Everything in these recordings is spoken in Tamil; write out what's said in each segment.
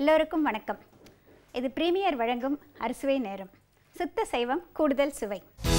எல்லோருக்கும் வணக்கம். இது பிரீமியர் வழங்கும் அறுசுவை நேரம். சுத்த சைவம் கூடுதல் சுவை.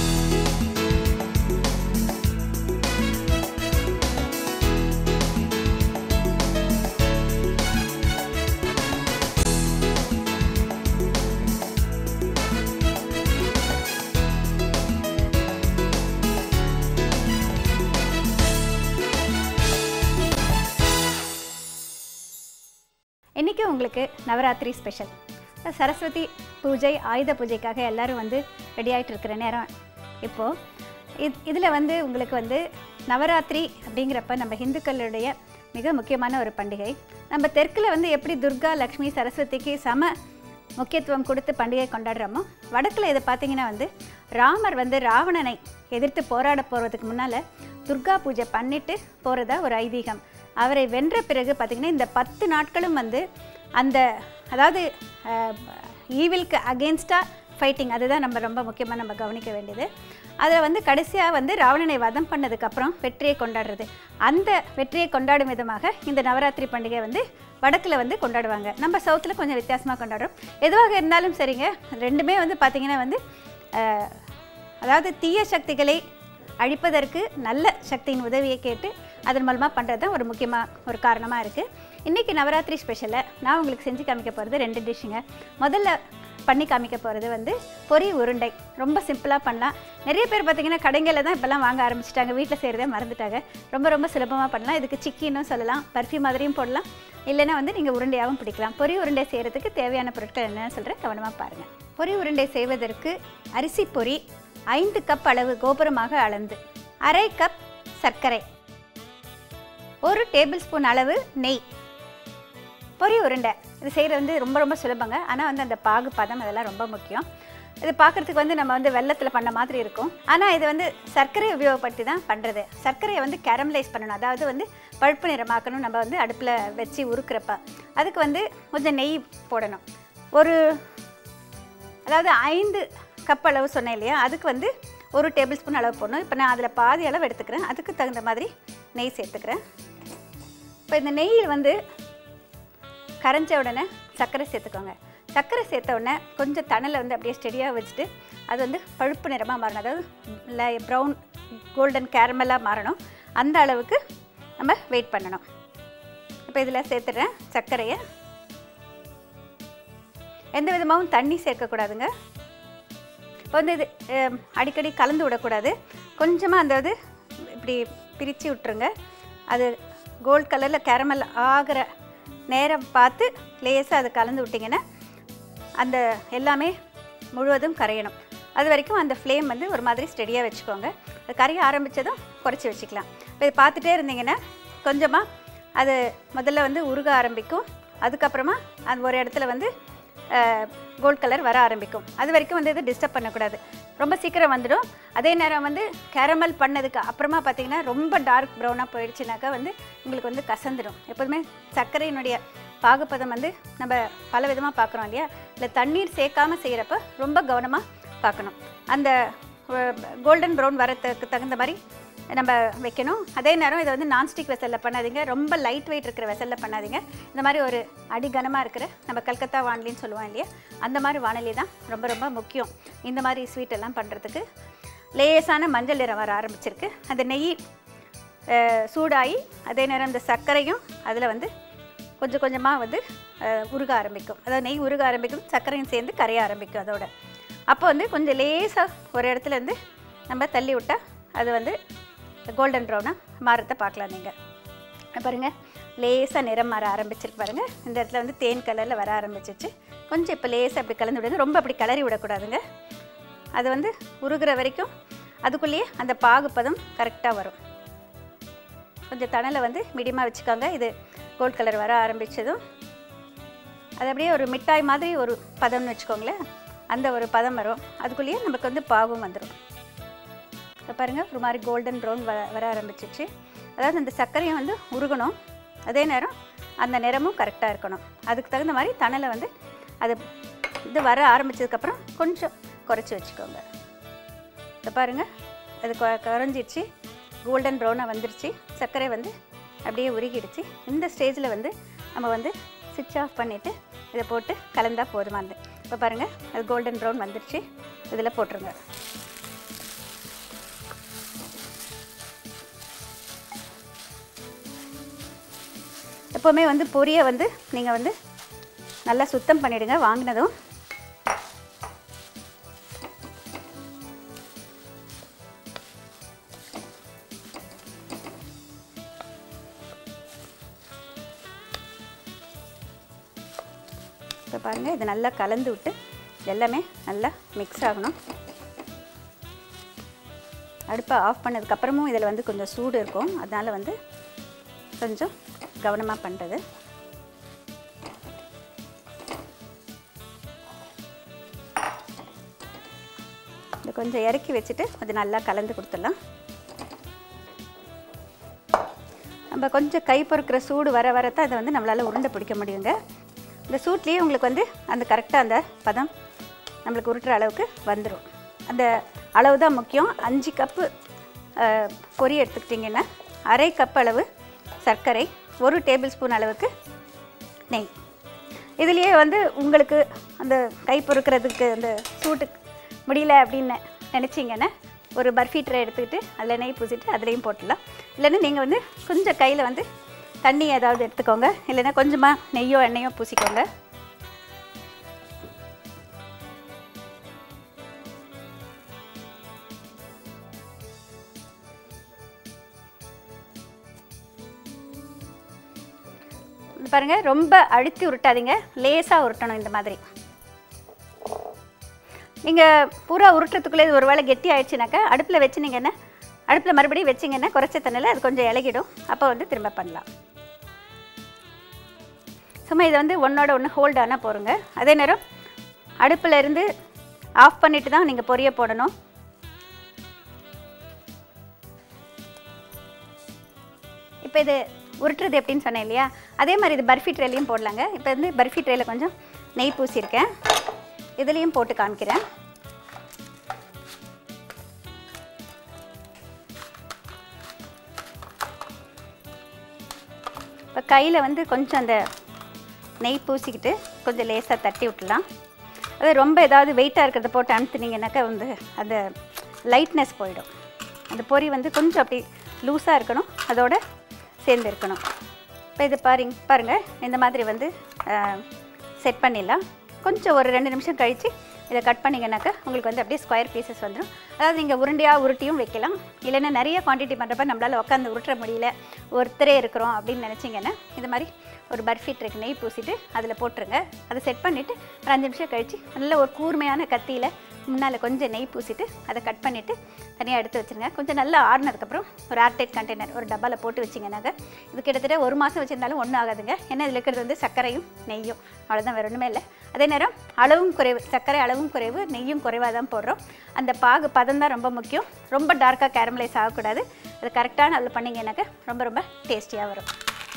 இன்றைக்கி உங்களுக்கு நவராத்திரி ஸ்பெஷல். சரஸ்வதி பூஜை, ஆயுத பூஜைக்காக எல்லோரும் ரெடி ஆகிட்டு இருக்கிற நேரம் இப்போது. இதில் உங்களுக்கு நவராத்திரி அப்படிங்கிறப்ப நம்ம ஹிந்துக்களுடைய மிக முக்கியமான ஒரு பண்டிகை. நம்ம தெற்கில் எப்படி துர்கா, லக்ஷ்மி, சரஸ்வதிக்கு சம முக்கியத்துவம் கொடுத்து பண்டிகை கொண்டாடுறோமோ, வடக்கில் இதை பார்த்திங்கன்னா ராமர் ராவணனை எதிர்த்து போராட போகிறதுக்கு முன்னால் துர்கா பூஜை பண்ணிட்டு போகிறதா ஒரு ஐதீகம். அவரை வென்ற பிறகு பார்த்திங்கன்னா இந்த 10 நாட்களும் அந்த அதாவது ஈவிலுக்கு அகெயின்ஸ்டாக ஃபைட்டிங், அதுதான் நம்ம ரொம்ப முக்கியமாக நம்ம கவனிக்க வேண்டியது. அதில் கடைசியாக ராவணனை வதம் பண்ணதுக்கப்புறம் வெற்றியை கொண்டாடுறது. அந்த வெற்றியை கொண்டாடும் விதமாக இந்த நவராத்திரி பண்டிகை வடக்கில் கொண்டாடுவாங்க. நம்ம சவுத்தில் கொஞ்சம் வித்தியாசமாக கொண்டாடுறோம். எதுவாக இருந்தாலும் சரிங்க, ரெண்டுமே பார்த்திங்கன்னா அதாவது தீய சக்திகளை அழிப்பதற்கு நல்ல சக்தியின் உதவியை கேட்டு அதன் மூலமாக பண்ணுறது தான் ஒரு முக்கியமாக ஒரு காரணமாக இருக்குது. இன்றைக்கி நவராத்திரி ஸ்பெஷலில் நான் உங்களுக்கு செஞ்சு காமிக்க போகிறது 2 டிஷ்ஷுங்க. முதல்ல பண்ணி காமிக்க போகிறது பொரி உருண்டை. ரொம்ப சிம்பிளாக பண்ணலாம். நிறைய பேர் பார்த்திங்கன்னா கடைகளில் தான் இப்போல்லாம் வாங்க ஆரம்பிச்சிட்டாங்க, வீட்டில் செய்கிறதே மறந்துட்டாங்க. ரொம்ப சுலபமாக பண்ணலாம். இதுக்கு சிக்கின்னு சொல்லலாம், பர்ஃபி மாதிரியும் போடலாம், இல்லைன்னா நீங்கள் உருண்டையாகவும் பிடிக்கலாம். பொரி உருண்டை செய்கிறதுக்கு தேவையான பொருட்கள் என்னென்னு சொல்கிறேன், கவனமாக பாருங்கள். பொரி உருண்டை செய்வதற்கு அரிசி பொரி 5 கப் அளவு கோபுரமாக அளந்து, 1/2 கப் சர்க்கரை, 1 டேபிள் ஸ்பூன் அளவு நெய். பொரி உருண்டை இது செய்கிறது ரொம்ப சுலபங்க. ஆனால் அந்த பாகு பதம் அதெல்லாம் ரொம்ப முக்கியம். இது பார்க்குறதுக்கு நம்ம வெள்ளத்தில் பண்ண மாதிரி இருக்கும். ஆனால் இது சர்க்கரை உபயோகப்படுத்தி தான் பண்ணுறது. சர்க்கரையை கேரமலைஸ் பண்ணணும், அதாவது பழுப்பு நிறமாக்கணும். நம்ம அடுப்பில் வச்சு உருக்கிறப்ப அதுக்கு கொஞ்சம் நெய் போடணும். அதாவது 5 கப் அளவு சொன்னேன் இல்லையா, அதுக்கு 1 டேபிள் ஸ்பூன் அளவு போடணும். இப்போ நான் அதில் பாதி அளவு எடுத்துக்கிறேன். அதுக்கு தகுந்த மாதிரி நெய் சேர்த்துக்கிறேன். இப்போ இந்த நெய்யில் கரைஞ்ச உடனே சர்க்கரை சேர்த்துக்கோங்க. சர்க்கரை சேர்த்த உடனே கொஞ்சம் தணலை அப்படியே ஸ்டெடியாக வச்சுட்டு அது பழுப்பு நிறமாக மாறணும், அதாவது ப்ரௌன் கோல்டன் கேரமலாக மாறணும். அந்த அளவுக்கு நம்ம வெயிட் பண்ணணும். இப்போ இதில் சேர்த்துடுறேன் சர்க்கரையை. எந்த விதமாகவும் தண்ணி சேர்க்கக்கூடாதுங்க. இப்போ இது அடிக்கடி கலந்து விடக்கூடாது. கொஞ்சமாக அந்த இப்படி பிரித்து விட்டுருங்க. அது கோல்ட் கலரில் கேரமல் ஆகிற நேரம் பார்த்து லேசாக அது கலந்து விட்டிங்கன்னா அந்த எல்லாமே முழுவதும் கரையணும். அது வரைக்கும் அந்த ஃப்ளேம் ஒரு மாதிரி ஸ்டெடியாக வச்சுக்கோங்க. அது கரைய ஆரம்பித்ததும் குறைச்சி வச்சுக்கலாம். இப்போ இது பார்த்துட்டே இருந்தீங்கன்னா கொஞ்சமாக அது முதல்ல உருக ஆரம்பிக்கும். அதுக்கப்புறமா அது ஒரு இடத்துல கோல்ட் கலர் வர ஆரம்பிக்கும். அது வரைக்கும் இது டிஸ்டர்ப் பண்ணக்கூடாது. ரொம்ப சீக்கிரம் வந்துடும். அதே நேரம் கேரமல் பண்ணதுக்கு அப்புறமா பார்த்திங்கன்னா ரொம்ப டார்க் ப்ரௌனாக போயிடுச்சுனாக்கா உங்களுக்கு கசந்துடும். எப்போதுமே சர்க்கரையினுடைய பாகுப்பதம் நம்ம பல விதமாக பார்க்குறோம் இல்லையா, இல்லை தண்ணீர் சேர்க்காமல் செய்கிறப்ப ரொம்ப கவனமாக பார்க்கணும். அந்த கோல்டன் ப்ரௌன் வரத்துக்கு தகுந்த மாதிரி நம்ம வைக்கணும். அதே நேரம் இதை நான்ஸ்டிக் வெசலில் பண்ணாதீங்க, ரொம்ப லைட் வெயிட் இருக்கிற வெசலில் பண்ணாதீங்க. இந்த மாதிரி ஒரு அடிகனமாக இருக்கிற நம்ம கல்கத்தா வானலின்னு சொல்லுவோம் இல்லையா, அந்த மாதிரி வானலி தான் ரொம்ப முக்கியம் இந்த மாதிரி ஸ்வீட் எல்லாம் பண்ணுறதுக்கு. லேசான மஞ்சள் நிறம் வர ஆரம்பிச்சிருக்கு. அந்த நெய் சூடாகி அதே நேரம் இந்த சர்க்கரையும் அதில் கொஞ்சம் கொஞ்சமாக உருக ஆரம்பிக்கும். அதாவது நெய் உருக ஆரம்பிக்கும், சர்க்கரையும் சேர்ந்து கரைய ஆரம்பிக்கும். அதோட அப்போ கொஞ்சம் லேசாக ஒரு இடத்துல நம்ம தள்ளி விட்டால் அது கோல்டன் ப்ரௌனாக மாறத்தை பார்க்கலாம். நீங்கள் பாருங்கள், லேசாக நிறம் மாற ஆரம்பிச்சிருக்கு பாருங்கள். இந்த இடத்துல தேன் கலரில் வர ஆரம்பிச்சிச்சு. கொஞ்சம் இப்போ லேசாக அப்படி கலந்து விடுங்க. ரொம்ப அப்படி கிளறி விடக்கூடாதுங்க. அது உருகிற வரைக்கும் அதுக்குள்ளேயே அந்த பாகுப்பதம் கரெக்டாக வரும். கொஞ்சம் தணலை மீடியமாக வச்சுக்கோங்க. இது கோல்ட் கலர் வர ஆரம்பித்ததும் அது அப்படியே ஒரு மிட்டாய் மாதிரி ஒரு பதம்னு வச்சுக்கோங்களேன். அந்த ஒரு பதம் வரும். அதுக்குள்ளேயே நமக்கு பாகும் வந்துடும். இப்போ பாருங்கள், ஒரு மாதிரி கோல்டன் ப்ரௌன் வர ஆரம்பிச்சிச்சு. அதாவது அந்த சர்க்கரையும் உருகணும், அதே நேரம் அந்த நிறமும் கரெக்டாக இருக்கணும். அதுக்கு தகுந்த மாதிரி தணலை அது இது வர ஆரம்பித்ததுக்கப்புறம் கொஞ்சம் குறைச்சி வச்சுக்கோங்க. இப்போ பாருங்கள், அது குறைஞ்சிடுச்சு, கோல்டன் ப்ரௌனாக வந்துருச்சு. சர்க்கரை அப்படியே உருகிடுச்சு. இந்த ஸ்டேஜில் நம்ம ஸ்விட்ச் ஆஃப் பண்ணிவிட்டு இதை போட்டு கலந்தால் போதுமானது. இப்போ பாருங்கள், அது கோல்டன் ப்ரௌன் வந்துடுச்சு. இதில் போட்டுருங்க. எப்போவுமே வந்து பொரியை வந்து நீங்கள் வந்து நல்லா சுத்தம் பண்ணிவிடுங்க வாங்கினதும். இப்போ பாருங்கள், இது நல்லா கலந்து விட்டு எல்லாமே நல்லா மிக்ஸ் ஆகணும். அடுப்பை ஆஃப் பண்ணதுக்கப்புறமும் இதில் வந்து கொஞ்சம் சூடு இருக்கும், அதனால் வந்து கொஞ்சம் கவனமாக பண்ணுறது. இதை கொஞ்சம் இறக்கி வச்சுட்டு அது நல்லா கலந்து கொடுத்துடலாம். நம்ம கொஞ்சம் கை பொறுக்கிற சூடு வர வரத்தான் இதை வந்து நம்மளால் உருண்டை பிடிக்க முடியுங்க. இந்த சூட்லேயே உங்களுக்கு வந்து அந்த கரெக்டாக அந்த பதம் நம்மளுக்கு உருட்டுற அளவுக்கு வந்துடும். அந்த அளவு தான் முக்கியம். 5 கப்பு பொரி எடுத்துக்கிட்டிங்கன்னா அரை கப் அளவு சர்க்கரை, 1 டேபிள் ஸ்பூன் அளவுக்கு நெய். இதுலேயே வந்து உங்களுக்கு அந்த கை பொறுக்கிறதுக்கு அந்த சூட்டு முடியல அப்படின்னு நினச்சிங்கன்னா ஒரு பர்ஃபி ட்ரே எடுத்துக்கிட்டு அதில் நெய் பூசிட்டு அதுலேயும் போட்டுடலாம். இல்லைன்னா நீங்கள் வந்து கொஞ்சம் கையில் வந்து தண்ணி ஏதாவது எடுத்துக்கோங்க, இல்லைன்னா கொஞ்சமாக நெய்யோ எண்ணெயோ பூசிக்கோங்க. பாருங்கள், ரொம்ப அழுத்தி உருட்டாதீங்க, லேசாக உருட்டணும். இந்த மாதிரி நீங்கள் பூரா உருட்டுறதுக்குள்ளே இது ஒரு வேளை கெட்டி ஆயிடுச்சுனாக்கா அடுப்பில் வச்சுனீங்கன்னா, அடுப்பில் மறுபடியும் வச்சிங்கன்னா குறைச்ச தண்ணியில் அது கொஞ்சம் இலகிடும். அப்போ வந்து திரும்ப பண்ணலாம். சும்மா இதை வந்து ஒன்றோட ஒன்று ஹோல்ட் ஆனால் போருங்க. அதே நேரம் அடுப்பில் இருந்து ஆஃப் பண்ணிவிட்டு தான் நீங்கள் பொரிய போடணும். இப்போ இது உருட்டுறது எப்படின்னு சொன்னேன் இல்லையா, அதே மாதிரி இது பர்ஃபி ட்ரேலையும் போடலாங்க. இப்போ வந்து பர்ஃபி ட்ரேயில் கொஞ்சம் நெய் பூசியிருக்கேன், இதுலேயும் போட்டு காமிக்கிறேன். இப்போ கையில் வந்து கொஞ்சம் அந்த நெய் பூசிக்கிட்டு கொஞ்சம் லேசாக தட்டி விட்டுலாம். அது ரொம்ப ஏதாவது வெயிட்டாக இருக்கிறத போட்டு அனுப்புனீங்கன்னாக்கா வந்து அந்த லைட்னஸ் போயிடும். அந்த பொரி வந்து கொஞ்சம் அப்படி லூஸாக இருக்கணும், அதோடு சேர்ந்து இருக்கணும். இப்போ இது பாருங்கள், இந்த மாதிரி வந்து செட் பண்ணிடலாம். கொஞ்சம் ஒரு 2 நிமிஷம் கழித்து இதை கட் பண்ணிங்கனாக்கா உங்களுக்கு வந்து அப்படியே ஸ்கொயர் பீசஸ் வந்துடும். அதாவது நீங்கள் உருண்டையாக உருட்டியும் வைக்கலாம், இல்லைன்னா நிறைய குவான்டிட்டி பண்ணுறப்ப நம்மளால் உட்காந்து உருட்டுற முடியல, ஒருத்தரே இருக்கிறோம் அப்படின்னு நினச்சிங்கன்னா இது மாதிரி ஒரு பர்ஃபி ட்ரேக்கு நெய் பூசிட்டு அதில் போட்டுருங்க. அதை செட் பண்ணிவிட்டு ஒரு 5 நிமிஷம் கழித்து நல்ல ஒரு கூர்மையான கத்தியில் முன்னால் கொஞ்சம் நெய் பூசிட்டு அதை கட் பண்ணிவிட்டு தனியாக எடுத்து வச்சுருங்க. கொஞ்சம் நல்லா ஆறுனதுக்கப்புறம் ஒரு ஏர்டைட் கண்டெய்னர் ஒரு டப்பாவில் போட்டு வச்சிங்கன்னாக்க இது கிட்டத்தட்ட 1 மாதம் வச்சுருந்தாலும் ஒன்றும் ஆகாதுங்க. ஏன்னா இதில் இருக்கிறது வந்து சர்க்கரையும் நெய்யும், அவ்வளோதான், வேறு ஒன்றுமே இல்லை. அதே நேரம் அளவும் குறைவு, சர்க்கரை அளவும் குறைவு, நெய்யும் குறைவாக தான் போடுறோம். அந்த பாகு பதம் தான் ரொம்ப முக்கியம். ரொம்ப டார்க்காக கேரமலைஸ் ஆகக்கூடாது. அது கரெக்டான அதில் பண்ணிங்கன்னாக்க ரொம்ப ரொம்ப டேஸ்டியாக வரும்.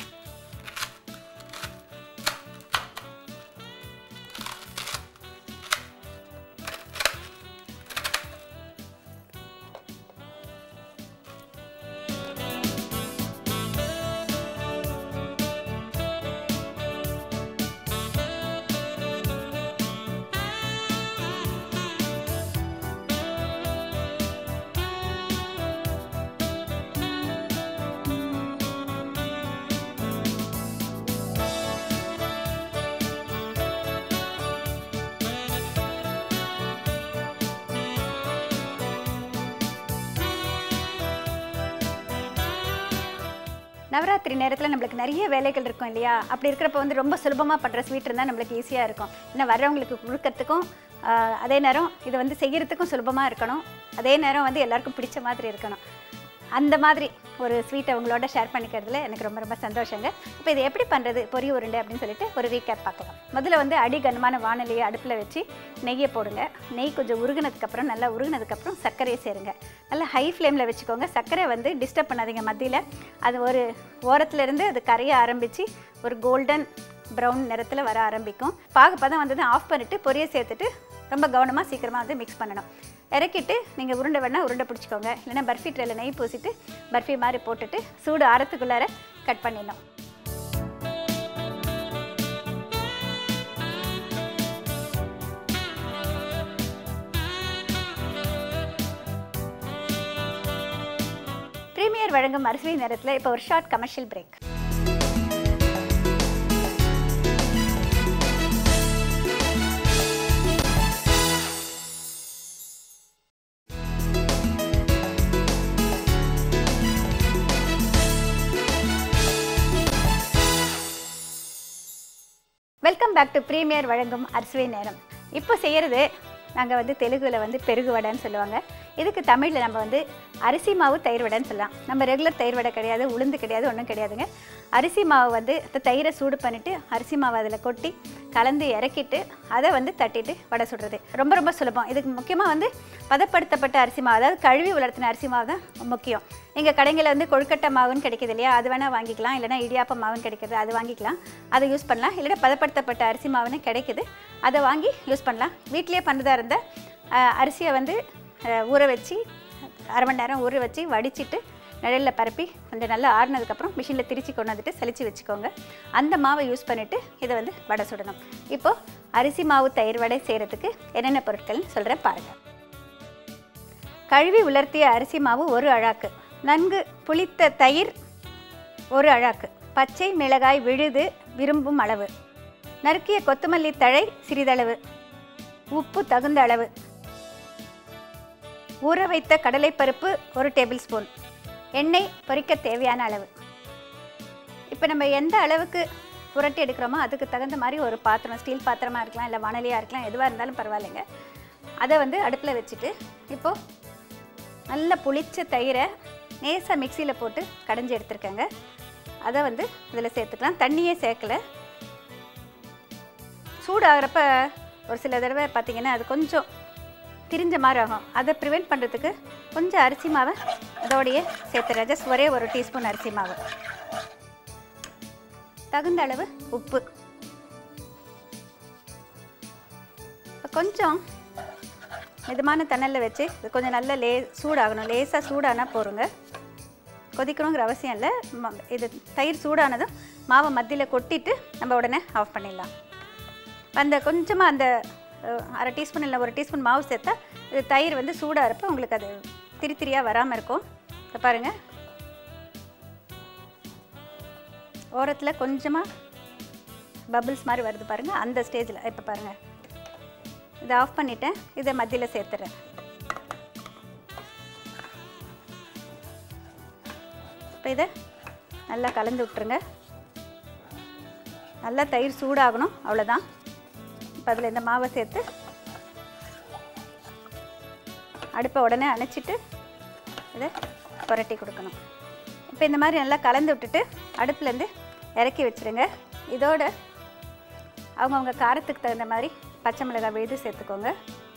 நவராத்திரி நேரத்தில் நம்மளுக்கு நிறைய வேலைகள் இருக்கும் இல்லையா, அப்படி இருக்கிறப்ப வந்து ரொம்ப சுலபமாக பண்ணுற ஸ்வீட் இருந்தால் நம்மளுக்கு ஈஸியாக இருக்கும். இன்னும் வர்றவங்களுக்கு கொடுக்கறதுக்கும் அதே நேரம் இதை வந்து செய்கிறதுக்கும் சுலபமாக இருக்கணும், அதே நேரம் வந்து எல்லாருக்கும் பிடிச்ச மாதிரி இருக்கணும். அந்த மாதிரி ஒரு ஸ்வீட்டை உங்களோட ஷேர் பண்ணிக்கிறதுல எனக்கு ரொம்ப ரொம்ப சந்தோஷங்க. இப்போ இது எப்படி பண்ணுறது பொரி உருண்டை அப்படின்னு சொல்லிட்டு ஒரு ரீகேப் பார்க்கலாம். முதல்ல வந்து அடிகனமான வானலியை அடுப்பில் வச்சு நெய்யை போடுங்க. நெய் கொஞ்சம் உருகினதுக்கப்புறம், நல்லா உருகினதுக்கப்புறம் சர்க்கரையை சேருங்க. நல்லா ஹை ஃப்ளேமில் வச்சுக்கோங்க. சர்க்கரை வந்து டிஸ்டர்ப் பண்ணாதீங்க மத்தியில். அது ஒரு ஓரத்துலேருந்து அது கரைய ஆரம்பித்து ஒரு கோல்டன் ப்ரௌன் நிறத்தில் வர ஆரம்பிக்கும். பாகுப்பதம் வந்தது ஆஃப் பண்ணிவிட்டு பொரியை சேர்த்துட்டு ரொம்ப கவனமாக சீக்கிரமாக வந்து மிக்ஸ் பண்ணணும். இறக்கிட்டு நீங்கள் உருண்டை வேணால் உருண்டை பிடிச்சிக்கோங்க, இல்லைன்னா பர்ஃபி ட்ரேயில் நெய் பூசிட்டு பர்ஃபி மாதிரி போட்டுட்டு சூடு ஆறத்துக்குள்ளார கட் பண்ணிடணும். பிரீமியர் வழங்கும் அரிசி நேரத்தில் இப்போ ஒரு short commercial break. Welcome back to premier வழங்கும் அரிசி நேரம். இப்போ செய்கிறது நாங்கள் வந்து தெலுங்குல வந்து பெருகு வடைன்னு சொல்லுவாங்க. இதுக்கு தமிழில் நம்ம வந்து அரிசி மாவு தயிர் வடைன்னு சொல்லலாம். நம்ம ரெகுலர் தயிர் வடை கிடையாது, உளுந்து கிடையாது, ஒன்றும் கிடையாதுங்க. அரிசி மாவு வந்து தயிரை சூடு பண்ணிவிட்டு அரிசி மாவு அதில் கொட்டி கலந்து இறக்கிட்டு அதை வந்து தட்டிட்டு வடை சுடுறது ரொம்ப ரொம்ப சுலபம். இதுக்கு முக்கியமாக வந்து பதப்படுத்தப்பட்ட அரிசி மாவு, அதாவது கழுவி உலர்த்தின அரிசி மாவு தான் முக்கியம். எங்கள் கடைங்களில் வந்து கொழுக்கட்டை மாவுன்னு கிடைக்கிது இல்லையா, அது வேணால் வாங்கிக்கலாம். இல்லைனா இடியாப்ப மாவுன்னு கிடைக்கிது, அது வாங்கிக்கலாம், அதை யூஸ் பண்ணலாம். இல்லைனா பதப்படுத்தப்பட்ட அரிசி மாவுன்னு கிடைக்குது, அதை வாங்கி யூஸ் பண்ணலாம். வீட்டிலே பண்ணுறதா இருந்தால் அரிசியை வந்து ஊற வச்சு அரை மணி நேரம் ஊற வச்சு வடிச்சிட்டு நிழலில் பரப்பி கொஞ்சம் நல்லா ஆறுனதுக்கப்புறம் மிஷினில் திரிச்சு கொண்டு வந்துட்டு சலிச்சு வச்சுக்கோங்க. அந்த மாவை யூஸ் பண்ணிவிட்டு இதை வந்து வடை சுடணும். இப்போது அரிசி மாவு தயிர் வடை செய்கிறதுக்கு என்னென்ன பொருட்கள்னு சொல்கிறேன் பாருங்கள். கழுவி உலர்த்திய அரிசி மாவு 1 அழாக்கு, நன்கு புளித்த தயிர் 1 அழாக்கு, பச்சை மிளகாய் விழுது விரும்பும் அளவு, நறுக்கிய கொத்தமல்லி தழை சிறிதளவு, உப்பு தகுந்த அளவு, ஊற வைத்த கடலைப்பருப்பு 1 டேபிள் ஸ்பூன், எண்ணெய் பொரிக்க தேவையான அளவு. இப்போ நம்ம எந்த அளவுக்கு புரட்டி எடுக்கிறோமோ அதுக்கு தகுந்த மாதிரி ஒரு பாத்திரம், ஸ்டீல் பாத்திரமாக இருக்கலாம், இல்லை வானலியாக இருக்கலாம், எதுவாக இருந்தாலும் பரவாயில்லைங்க. அதை வந்து அடுப்பில் வச்சுட்டு இப்போது நல்ல புளிச்ச தயிரை நேசாக மிக்சியில் போட்டு கடைஞ்சி எடுத்துருக்கேங்க. அதை வந்து இதில் சேர்த்துக்கலாம். தண்ணியே சேர்க்கலை. சூடாகிறப்ப ஒரு சில தடவை பார்த்திங்கன்னா அது கொஞ்சம் திரிஞ்ச மாதிரி ஆகும். அதை ப்ரிவெண்ட் பண்ணுறதுக்கு கொஞ்சம் அரிசி மாவை அதோடையே சேர்த்துறேன். ஜஸ்ட் ஒரே 1 டீஸ்பூன் அரிசி மாவு, தகுந்த அளவு உப்பு. கொஞ்சம் மிதமான தண்ணியில் வச்சு இது கொஞ்சம் நல்லா சூடாகணும். லேசாக சூடானால் போருங்க, கொதிக்கணுங்கிற அவசியம் இல்லை. இது தயிர் சூடானதும் மாவை மத்தியில் கொட்டிட்டு நம்ம உடனே ஆஃப் பண்ணிடலாம். அந்த கொஞ்சமாக அந்த அரை டீஸ்பூன் இல்லை 1 டீஸ்பூன் மாவு சேர்த்தா இது தயிர் வந்து சூடாக இருப்ப உங்களுக்கு அது திரியாக வராமல் இருக்கும். இப்போ பாருங்கள், ஓரத்தில் கொஞ்சமாக பபிள்ஸ் மாதிரி வருது பாருங்கள். அந்த ஸ்டேஜில் இப்போ பாருங்கள், இதை ஆஃப் பண்ணிவிட்டேன். இதை மத்தியில் சேர்த்துறேன். இப்போ இதை நல்லா கலந்து விட்டுருங்க. நல்லா தயிர் சூடாகணும், அவ்வளோதான். இப்போ அதில் இந்த மாவை சேர்த்து அடுப்பை உடனே அணைச்சிட்டு இதை புரட்டி கொடுக்கணும். இப்போ இந்த மாதிரி நல்லா கலந்து விட்டுட்டு அடுப்புலேருந்து இறக்கி வச்சுருங்க. இதோட அவங்கவுங்க காரத்துக்கு தகுந்த மாதிரி பச்சை மிளகாய் விழுது சேர்த்துக்கோங்க.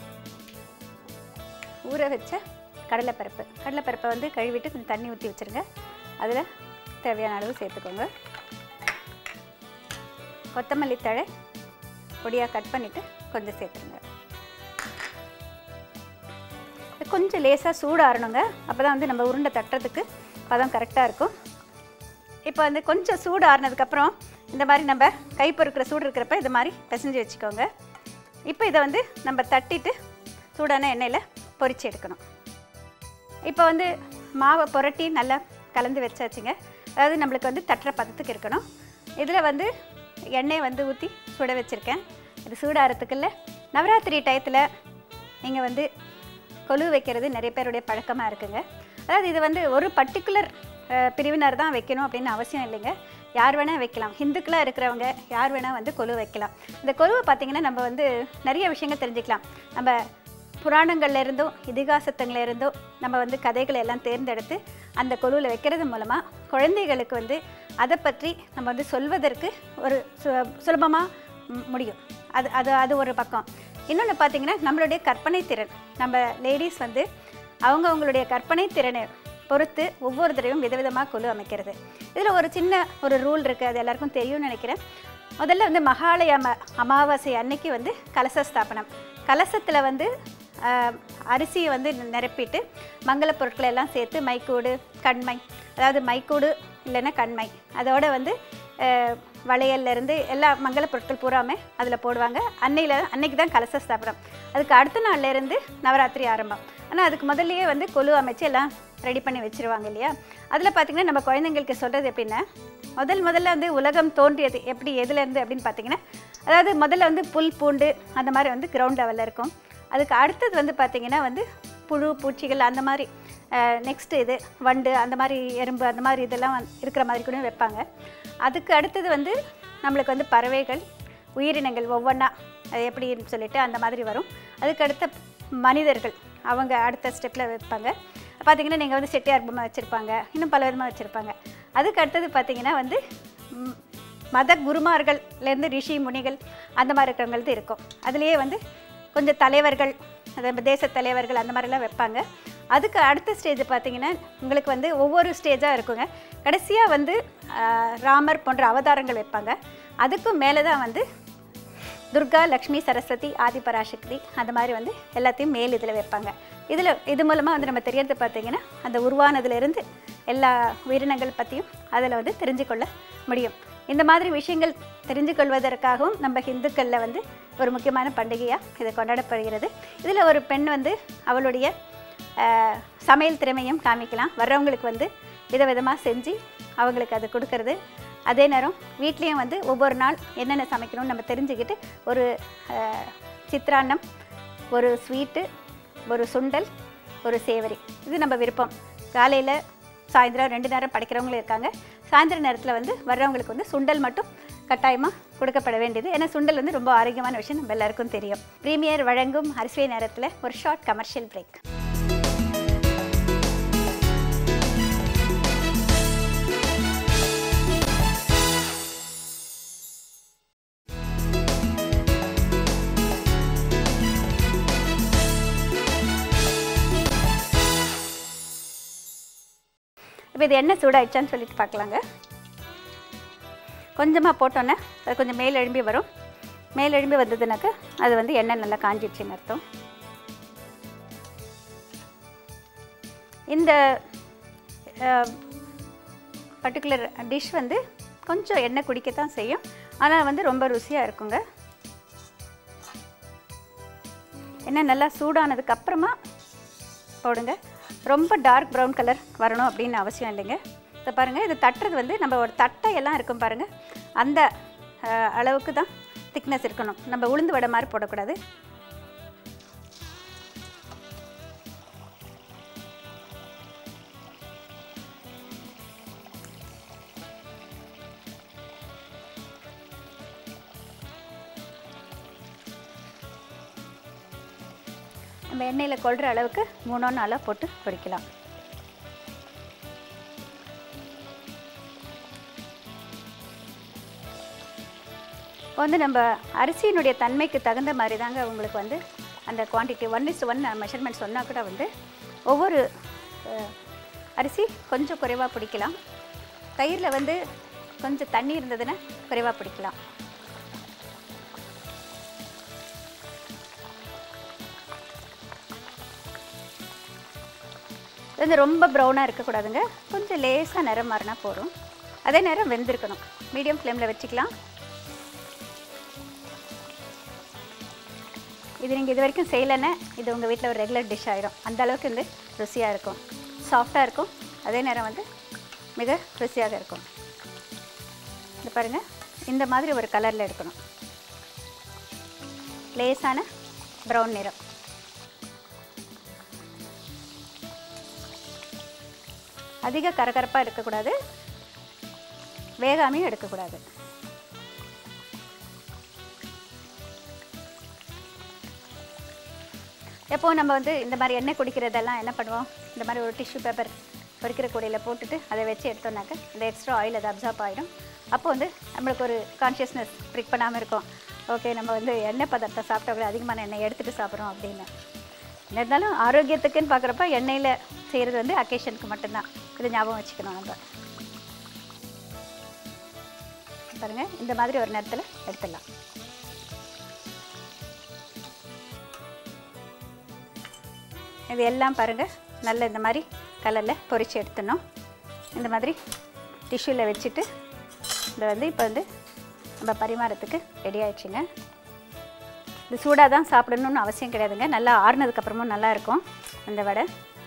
ஊற வச்ச கடலைப்பருப்பை வந்து கழுவிட்டு கொஞ்சம் தண்ணி ஊற்றி வச்சுருங்க. அதில் தேவையான அளவு சேர்த்துக்கோங்க. கொத்தமல்லி தழை பொடியாக கட் பண்ணிவிட்டு கொஞ்சம் சேர்த்துருங்க. கொஞ்சம் லேசாக சூடாறணுங்க, அப்போ தான் வந்து நம்ம உருண்டை தட்டுறதுக்கு பதம் கரெக்டாக இருக்கும். இப்போ வந்து கொஞ்சம் சூடு ஆறுனதுக்கப்புறம் இந்த மாதிரி நம்ம கை பொறுக்கிற சூடு இருக்கிறப்ப இது மாதிரி பிசைஞ்சு வச்சுக்கோங்க. இப்போ இதை வந்து நம்ம தட்டிட்டு சூடான எண்ணெயில் பொரித்து எடுக்கணும். இப்போ வந்து மாவை புரட்டி நல்லா கலந்து வச்சாச்சுங்க. அதாவது நம்மளுக்கு வந்து தட்டுற பதத்துக்கு இருக்கணும். இதில் வந்து எண்ணெய் வந்து ஊற்றி சுட வச்சுருக்கேன். இது சூடாகிறதுக்குள்ள நவராத்திரி டயத்தில் நீங்கள் வந்து கொலு வைக்கிறது நிறைய பேருடைய பழக்கமாக இருக்குங்க. அதாவது இது வந்து ஒரு பர்டிகுலர் பிரிவினர் தான் வைக்கணும் அப்படின்னு அவசியம் இல்லைங்க. யார் வேணால் வைக்கலாம். ஹிந்துக்களாக இருக்கிறவங்க யார் வேணால் வந்து கொலு வைக்கலாம். இந்த கொலுவை பார்த்திங்கன்னா நம்ம வந்து நிறைய விஷயங்கள் தெரிஞ்சுக்கலாம். நம்ம புராணங்கள்லேருந்தும் இதிகாசத்துலேருந்தும் நம்ம வந்து கதைகளை எல்லாம் தேர்ந்தெடுத்து அந்த கொலுவில் வைக்கிறது மூலமாக குழந்தைகளுக்கு வந்து அதை பற்றி நம்ம வந்து சொல்வதற்கு ஒரு சுலபமாக முடியும். அது ஒரு பக்கம். இன்னொன்று பார்த்திங்கன்னா நம்மளுடைய கற்பனை திறன், நம்ம லேடிஸ் வந்து அவங்களுடைய கற்பனை திறனை பொறுத்து ஒவ்வொரு தடவையும் விதவிதமாக கொலு அமைக்கிறது. இதில் ஒரு சின்ன ஒரு ரூல் இருக்குது, அது எல்லாருக்கும் தெரியும்னு நினைக்கிறேன். முதல்ல வந்து மகாலய அமாவாசை அன்னைக்கு வந்து கலச ஸ்தாபனம். கலசத்தில் வந்து அரிசியை வந்து நிரப்பிட்டு மங்கள பொருட்களை எல்லாம் சேர்த்து மைக்கூடு, கண்மை, அதாவது மைக்கூடு இல்லைன்னா கண்மை, அதோடு வந்து வளையல்லேருந்து எல்லா மங்கள பொருட்கள் பூராமே அதில் போடுவாங்க. அன்னைக்கு தான் கலச ஸ்தாபனம். அதுக்கு அடுத்த நாள்லேருந்து நவராத்திரி ஆரம்பம். ஆனால் அதுக்கு முதல்லையே வந்து கொலு அமைச்சு எல்லாம் ரெடி பண்ணி வச்சுருவாங்க இல்லையா. அதில் பார்த்திங்கன்னா நம்ம குழந்தைங்களுக்கு சொல்கிறது எப்படின்னா, முதல்ல வந்து உலகம் தோன்றியது எப்படி எதுலேருந்து அப்படின்னு பார்த்திங்கன்னா, அதாவது முதல்ல வந்து புல் பூண்டு அந்த மாதிரி வந்து கிரவுண்ட் லெவலில் இருக்கும். அதுக்கு அடுத்தது வந்து பார்த்திங்கன்னா வந்து புழு பூச்சிகள் அந்த மாதிரி, நெக்ஸ்ட்டு இது வண்டு அந்த மாதிரி எறும்பு அந்த மாதிரி இதெல்லாம் இருக்கிற மாதிரி கூட வைப்பாங்க. அதுக்கு அடுத்தது வந்து நம்மளுக்கு வந்து பறவைகள் உயிரினங்கள் ஒவ்வொன்றா அது எப்படின்னு சொல்லிட்டு அந்த மாதிரி வரும். அதுக்கு அடுத்த மனிதர்கள் அவங்க அடுத்த ஸ்டெப்பில் வைப்பாங்க. பார்த்திங்கன்னா நீங்கள் வந்து செட்டியார் பொம்மை வச்சுருப்பாங்க, இன்னும் பல விதமாக வச்சுருப்பாங்க. அதுக்கு அடுத்தது பார்த்திங்கன்னா வந்து மத குருமார்கள்லேருந்து ரிஷி முனிகள் அந்த மாதிரி இருக்கிறவங்களது இருக்கும். அதுலேயே வந்து கொஞ்சம் தலைவர்கள், அதாவது தேச தலைவர்கள் அந்த மாதிரிலாம் வைப்பாங்க. அதுக்கு அடுத்த ஸ்டேஜ் பார்த்திங்கன்னா உங்களுக்கு வந்து ஒவ்வொரு ஸ்டேஜாக இருக்குங்க. கடைசியாக வந்து ராமர் போன்ற அவதாரங்கள் வைப்பாங்க. அதுக்கும் மேலே தான் வந்து துர்கா, லக்ஷ்மி, சரஸ்வதி, ஆதிபராசக்தி அந்த மாதிரி வந்து எல்லாத்தையும் மேல் இதில் வைப்பாங்க. இது மூலமாக வந்து நம்ம தெரியறது பார்த்திங்கன்னா அந்த உருவானதுலேருந்து எல்லா உயிரினங்கள் பற்றியும் அதில் வந்து தெரிஞ்சுக்கொள்ள முடியும். இந்த மாதிரி விஷயங்கள் தெரிஞ்சு கொள்வதற்காகவும் நம்ம இந்துக்களில் வந்து ஒரு முக்கியமான பண்டிகையாக இது கொண்டாடப்படுகிறது. இதில் ஒரு பெண் வந்து அவளுடைய சமையல் திறமையும் காமிக்கலாம். வர்றவங்களுக்கு வந்து விதவிதமாக செஞ்சு அவங்களுக்கு அது கொடுக்கறது. அதே நேரம் வீட்லேயும் வந்து ஒவ்வொரு நாள் என்னென்ன சமைக்கணும்னு நம்ம தெரிஞ்சுக்கிட்டு ஒரு சித்ரான்னம், ஒரு ஸ்வீட்டு, ஒரு சுண்டல், ஒரு சேவரி, இது நம்ம விருப்பம். காலையில் சாயந்தரம் 2 நேரம் படைக்கிறவங்களும் இருக்காங்க. சாயந்தர நேரத்தில் வந்து வர்றவங்களுக்கு வந்து சுண்டல் மட்டும் கட்டாயமாக கொடுக்கப்பட வேண்டியது. ஏன்னா சுண்டல் வந்து ரொம்ப ஆரோக்கியமான விஷயம் நம்ம எல்லாருக்கும் தெரியும். ப்ரீமியர் வழங்கும் அரிசுவை நேரத்தில் ஒரு ஷார்ட் கமர்ஷியல் பிரேக். இப்போ இது என்ன சூடாயிடுச்சான்னு சொல்லிட்டு பார்க்கலாங்க. கொஞ்சமாக போட்டோன்னே அது கொஞ்சம் மேல் எழும்பி வரும். மேல் எழும்பி வந்ததுனாக்கா அது வந்து எண்ணெய் நல்லா காஞ்சிடுச்சுன்னு அர்த்தம். இந்த பர்டிகுலர் டிஷ் வந்து கொஞ்சம் எண்ணெய் குடிக்கத்தான் செய்யும், ஆனால் வந்து ரொம்ப ருசியாக இருக்குங்க. எண்ணெய் நல்லா சூடானதுக்கப்புறமா போடுங்க. ரொம்ப டார்க் ப்ரௌன் கலர் வரணும் அப்படின்னு அவசியம் இல்லைங்க. இதை பாருங்கள், இது தட்டுறது வந்து நம்ம ஒரு தட்டையெல்லாம் இருக்கும் பாருங்கள், அந்த அளவுக்கு தான் திக்னஸ் இருக்கணும். நம்ம உளுந்து வடை மாதிரி போடக்கூடாது. நம்ம எண்ணெயில் கொள்கிற அளவுக்கு 3-4 போட்டு பொரிக்கலாம். வந்து நம்ம அரிசியினுடைய தன்மைக்கு தகுந்த மாதிரி தாங்க உங்களுக்கு வந்து அந்த குவான்டிட்டி 1:1 மெஷர்மெண்ட் சொன்னால் கூட வந்து ஒவ்வொரு அரிசி கொஞ்சம் குறைவாக பிடிக்கலாம். தயிரில் வந்து கொஞ்சம் தண்ணி இருந்ததுன்னா குறைவாக பிடிக்கலாம். வந்து ரொம்ப ப்ரௌனாக இருக்கக்கூடாதுங்க, கொஞ்சம் லேசாக நிறம் மாறினா போதும். அதே நேரம் வெந்திருக்கணும். மீடியம் ஃப்ளேமில் வச்சுக்கலாம். இது நீங்கள் இது வரைக்கும் செய்யலைன்னா இது உங்கள் வீட்டில் ஒரு ரெகுலர் டிஷ் ஆகிடும். அந்த அளவுக்கு வந்து ருசியாக இருக்கும், சாஃப்டாக இருக்கும், அதே நேரம் வந்து மிக ருசியாக இருக்கும். இது பாருங்கள், இந்த மாதிரி ஒரு கலரில் எடுக்கணும், லேசான ப்ரௌன் நிறம். அதிக கரகரப்பாக இருக்கக்கூடாது, வேகாமையும் எடுக்கக்கூடாது. எப்போது நம்ம வந்து இந்த மாதிரி எண்ணெய் குடிக்கிறதெல்லாம் என்ன பண்ணுவோம், இந்த மாதிரி ஒரு டிஷ்யூ பேப்பர் பொரிக்கிற கூடையில் போட்டுட்டு அதை வச்சு எடுத்தோம்னாக்க இந்த எக்ஸ்ட்ரா ஆயில் அது அப்சார்ப் ஆகிடும். அப்போ வந்து நம்மளுக்கு ஒரு கான்ஷியஸ்னஸ் ப்ரிக் பண்ணாமல் இருக்கும். ஓகே, நம்ம வந்து எண்ணெய் பதார்த்தம் சாப்பிட்டா கூட அதிகமான எண்ணெய் எடுத்துகிட்டு சாப்பிட்றோம் அப்படின்னு. இருந்தாலும் ஆரோக்கியத்துக்குன்னு பார்க்குறப்ப எண்ணெயில் செய்கிறது வந்து அக்கேஷனுக்கு மட்டும்தான். இது ஞாபகம் வச்சுக்கணும். நம்ம பாருங்கள், இந்த மாதிரி ஒரு நேரத்தில் எடுத்துடலாம். இது எல்லாம் பாருங்கள் நல்ல இந்த மாதிரி கலரில் பொரித்து எடுத்துடணும். இந்த மாதிரி டிஷ்யூவில் வச்சுட்டு இதை வந்து இப்போ வந்து நம்ம பரிமாறத்துக்கு ரெடி ஆகிடுச்சுங்க. இது சூடாக தான் சாப்பிடணுன்னு அவசியம் கிடையாதுங்க, நல்லா ஆறுனதுக்கப்புறமும் நல்லாயிருக்கும். அந்த வடை.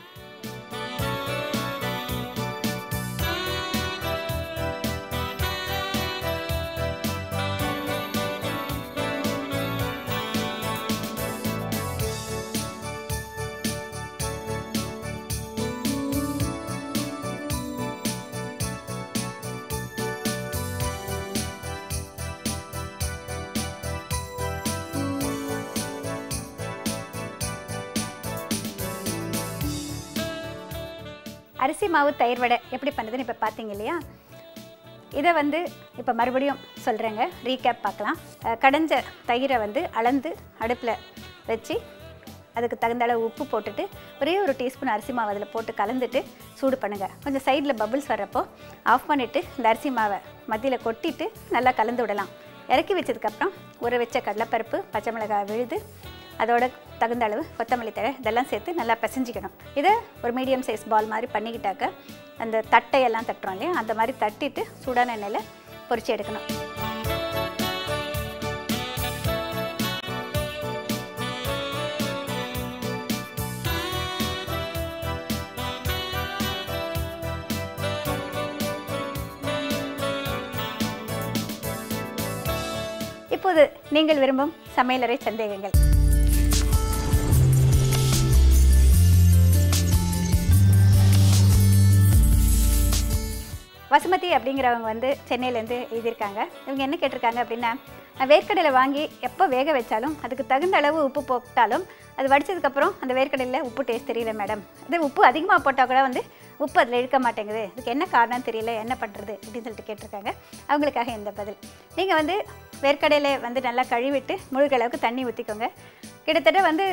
அரிசி மாவு தயிர் வடை எப்படி பண்ணுறதுன்னு இப்போ பார்த்தீங்க இல்லையா? இதை வந்து இப்போ மறுபடியும் சொல்கிறேங்க, ரீகேப் பார்க்கலாம். கடைஞ்ச தயிரை வந்து அளந்து அடுப்பில் வச்சு அதுக்கு தகுந்த அளவு உப்பு போட்டுட்டு ஒரே ஒரு டீஸ்பூன் அரிசி மாவு அதில் போட்டு கலந்துட்டு சூடு பண்ணுங்கள். கொஞ்சம் சைடில் பபுள்ஸ் வர்றப்போ ஆஃப் பண்ணிவிட்டு இந்த அரிசி மாவை மத்தியில் கொட்டிட்டு நல்லா கலந்து விடலாம். இறக்கி வச்சதுக்கப்புறம் ஊற வச்ச கடலைப்பருப்பு, பச்சை மிளகாய் விழுது, அதோட தகுந்த அளவு கொத்தமல்லி தழை இதெல்லாம் சேர்த்து நல்லா பிசைஞ்சிக்கணும். இதை ஒரு மீடியம் சைஸ் பால் மாதிரி பண்ணிக்கிட்டாக்க அந்த தட்டையெல்லாம் தட்டுறோம் இல்லையா, அந்த மாதிரி தட்டிட்டு சூடான எண்ணெயில் பொரிச்சு எடுக்கணும். இப்போது நீங்கள் விரும்பும் சமையலறை சந்தேகங்கள். வசுமதி அப்படிங்கிறவங்க வந்து சென்னையிலேருந்து எழுதியிருக்காங்க. இவங்க என்ன கேட்டிருக்காங்க அப்படின்னா, நான் வேர்க்கடலை வாங்கி எப்போ வேக வச்சாலும் அதுக்கு தகுந்த அளவு உப்பு போட்டாலும் அது வடித்ததுக்கப்புறம் அந்த வேர்க்கடலையில் உப்பு டேஸ்ட் தெரியல மேடம். இது உப்பு அதிகமாக போட்டால் கூட வந்து உப்பு அதில் இழுக்க மாட்டேங்குது, இதுக்கு என்ன காரணம் தெரியல, என்ன பண்ணுறது அப்படின்னு சொல்லிட்டு கேட்டிருக்காங்க. அவங்களுக்காக இந்த பதில். நீங்கள் வந்து வேர்க்கடலை வந்து நல்லா கழுவிட்டு முழுக்க அளவுக்கு தண்ணி ஊற்றிக்கோங்க. கிட்டத்தட்ட வந்து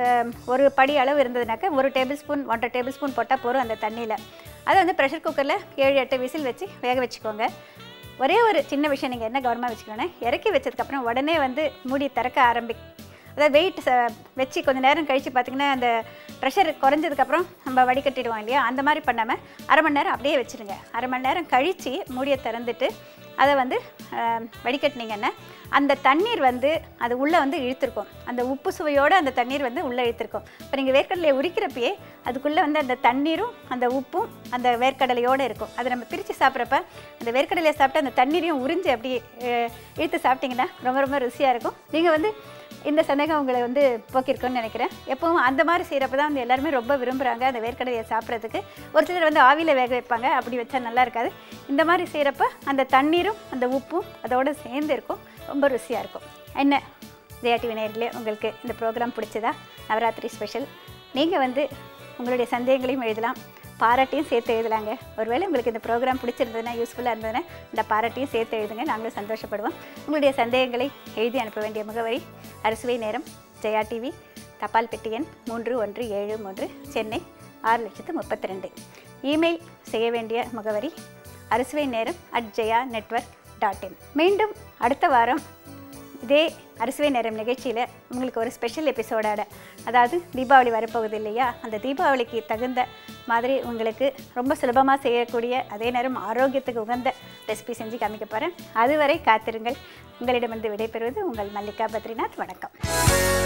ஒரு படி அளவு இருந்ததுனாக்கா 1 டேபிள் ஸ்பூன் 1.5 டேபிள் ஸ்பூன் போட்டால் போதும் அந்த தண்ணியில். அதை வந்து ப்ரெஷர் குக்கரில் 7-8 விசில் வச்சு வேக வச்சுக்கோங்க. ஒரே ஒரு சின்ன விஷயம் நீங்கள் என்ன கவனமாக வச்சுக்கணுன்னா, இறக்கி வச்சதுக்கப்புறம் உடனே வந்து மூடி திறக்க அதாவது வெயிட் வச்சு கொஞ்சம் நேரம் கழித்து பார்த்திங்கன்னா அந்த ப்ரெஷர் குறைஞ்சதுக்கப்புறம் நம்ம வடிகட்டிடுவோம் இல்லையா, அந்த மாதிரி பண்ணாமல் அரை மணி நேரம் அப்படியே வச்சுருங்க. அரை மணி நேரம் கழித்து மூடியை திறந்துட்டு அதை வந்து வடிகட்டினீங்கன்னா அந்த தண்ணீர் வந்து அது உள்ளே வந்து இழுத்துருக்கும். அந்த உப்பு சுவையோடு அந்த தண்ணீர் வந்து உள்ளே இழுத்துருக்கும். இப்போ நீங்கள் வேர்க்கடலையை உரிக்கிறப்பயே அதுக்குள்ளே வந்து அந்த தண்ணீரும் அந்த உப்பும் அந்த வேர்க்கடலையோடு இருக்கும். அதை நம்ம பிரித்து சாப்பிட்றப்ப அந்த வேர்க்கடலையை சாப்பிட்டு அந்த தண்ணீரையும் உறிஞ்சி அப்படி இழுத்து சாப்பிட்டிங்கன்னா ரொம்ப ரொம்ப ருசியாக இருக்கும். நீங்கள் வந்து இந்த சந்தேகம் உங்களை வந்து போக்கியிருக்குன்னு நினைக்கிறேன். எப்பவும் அந்த மாதிரி செய்கிறப்ப தான் வந்து எல்லாருமே ரொம்ப விரும்புகிறாங்க அந்த வேர்க்கடலையை சாப்பிட்றதுக்கு. ஒரு சிலர் வந்து ஆவியில் வேக வைப்பாங்க, அப்படி வச்சா நல்லா இருக்காது. இந்த மாதிரி செய்கிறப்ப அந்த தண்ணீரும் அந்த உப்பும் அதோடு சேர்ந்து இருக்கும், ரொம்ப ருசியாக இருக்கும். என்ன ஜெயா டிவி நேயர்களே, உங்களுக்கு இந்த ப்ரோக்ராம் பிடிச்சதா? நவராத்திரி ஸ்பெஷல். நீங்கள் வந்து உங்களுடைய சந்தேகங்களையும் எழுதலாம், பாராட்டியும் சேர்த்து எழுதலாங்க. ஒருவேளை உங்களுக்கு இந்த ப்ரோக்ராம் பிடிச்சிருந்ததுன்னா, யூஸ்ஃபுல்லாக இருந்ததுன்னா இந்த பாராட்டியும் சேர்த்து எழுதுங்க, நாங்களும் சந்தோஷப்படுவோம். உங்களுடைய சந்தேகங்களை எழுதி அனுப்ப வேண்டிய முகவரி அறுசுவை நேரம், ஜெயா டிவி, தபால் பெட்டி எண் 3173, சென்னை 6,32,000. இமெயில் செய்ய வேண்டிய முகவரி அறுசுவை நேரம் @jayanetwork.in. மீண்டும் அடுத்த வாரம் இதே அறுசுவை நேரம் நிகழ்ச்சியில் உங்களுக்கு ஒரு ஸ்பெஷல் எபிசோடோட, அதாவது தீபாவளி வரப்போகுது இல்லையா, அந்த தீபாவளிக்கு தகுந்த மாதிரி உங்களுக்கு ரொம்ப சுலபமாக செய்யக்கூடிய அதே நேரம் ஆரோக்கியத்துக்கு உகந்த ரெசிபி செஞ்சு காமிக்க போகிறேன். அதுவரை காத்திருங்கள். உங்களிடமிருந்து விடைபெறுவது உங்கள் மல்லிகா பத்ரிநாத். வணக்கம்.